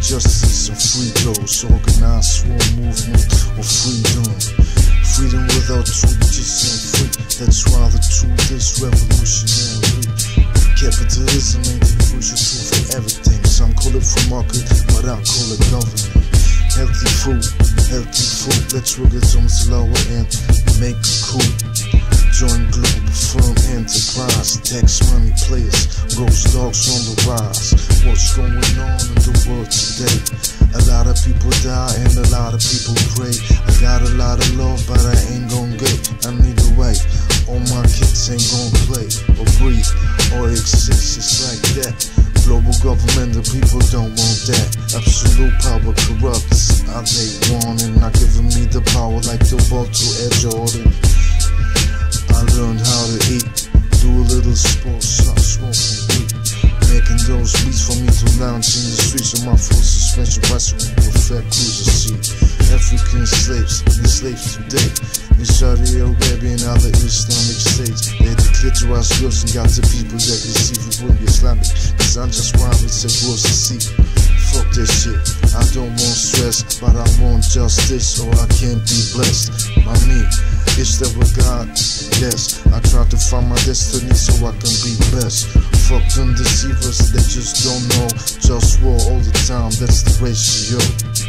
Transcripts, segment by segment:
justice and free those. Organized for a movement of freedom. Freedom without truth just ain't free. That's why the truth is revolutionary. Capitalism ain't the crucial tool for everything. Some call it free market, but I call it government. Healthy food, let's work it on the lower end. Make a coup, join global firm enterprise. Tax money players, ghost dogs on the rise. What's going on in the world today? A lot of people die and a lot of people pray. I got a lot of love, but I ain't gon' get. I need a way. All my kids ain't gon' play or breathe or exist. It's like that. Global government, the people don't want that. Absolute power corrupts. They want it, not giving me the power like the ball to Ed Jordan. I learned how to eat, do a little sports, stop smoking weed. Making those beats for me to lounge in the streets of my full suspension bicycle with fat cruiser seat. African slaves, enslaved today in Saudi Arabia and other Islamic states. They declared to us girls and got the people that receive it will be Islamic. Cause I'm just private, say gross to see. Fuck that shit, I don't want stress, but I want justice or I can't be blessed by me. Is that what God? Yes, I try to find my destiny so I can be best. Fuck them deceivers, they just don't know. Just war all the time, that's the ratio.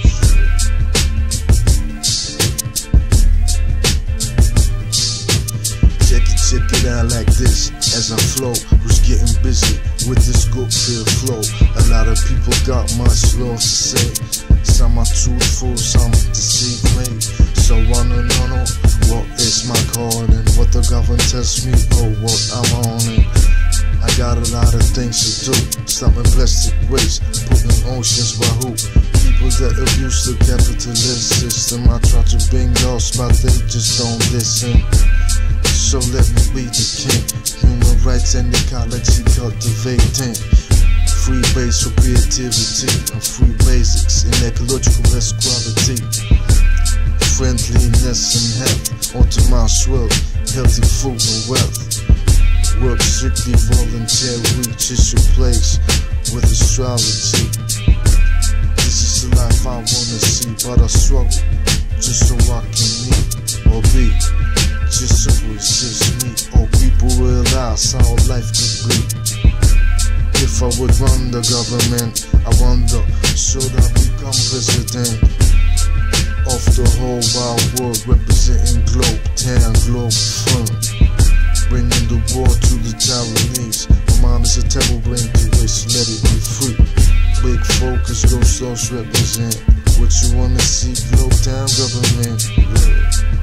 Check it out like this as I flow. Who's getting busy with this good feel flow? A lot of people got much love to say. Some are truthful, some deceive me. So I don't know what is my calling, what the government tells me or what I'm on it. I got a lot of things to do. Stopping plastic waste, putting oceans by who? People that abuse the capitalist system. I try to bring laws, but they just don't listen. So let me be the king. Human rights and ecology cultivating. Free base for creativity and free basics in ecological best quality. Friendliness and health, optimized wealth, healthy food and wealth. Work strictly volunteer, reaches your place with astrology. This is the life I wanna see, but I struggle just so I can meet or be. Just so it's just me, or people realize how life could be. If I would run the government, I wonder, should I become president of the whole wide world, representing Globe Town, Globe Fun, bringing the war to the Taiwanese. My mind is a terrible brain place, let it be free. Big focus, those represent what you wanna see, Globe Town government. Yeah.